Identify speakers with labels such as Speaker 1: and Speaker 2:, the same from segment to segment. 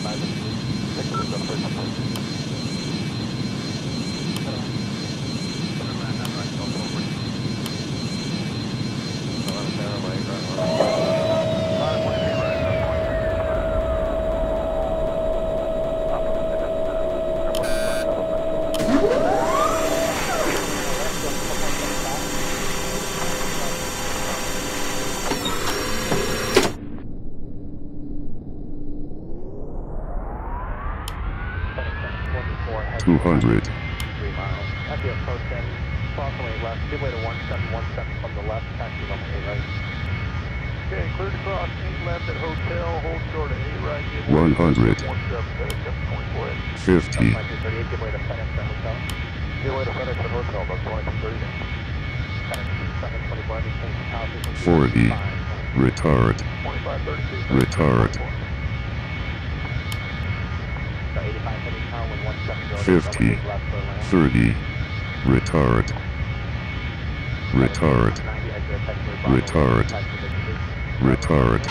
Speaker 1: 200.
Speaker 2: 3 miles. At the approach end, approximately left. Give way to 1717 from the left, taxi on the 8 right. Okay, clear to cross 8 left at hotel, hold short at 8 right. Give way
Speaker 1: 100.
Speaker 2: 1724 in.
Speaker 1: 50.
Speaker 2: 1938, give way to FedEx at hotel. Give way to FedEx at hotel, about 2230. FedEx 725, change the power frequency.
Speaker 1: 40. Retard.
Speaker 2: 2532.
Speaker 1: Retard. 50. 30. Retard. Retard. Retard. Retard.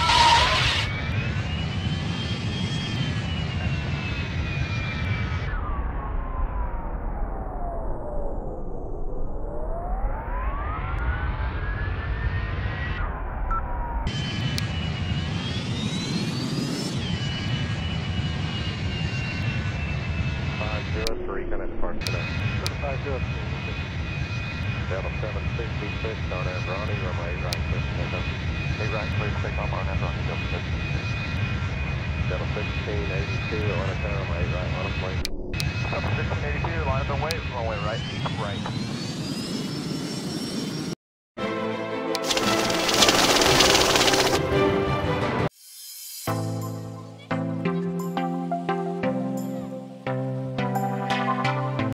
Speaker 2: Delta 766 on Ronnie, runway 8 right, clear to take off. 8 right, clear to take off on Ronnie, Delta 766. Delta 1682, Atlanta, runway 8 right, line up and wait. Delta 1682, line up and wait, runway right, 8 right.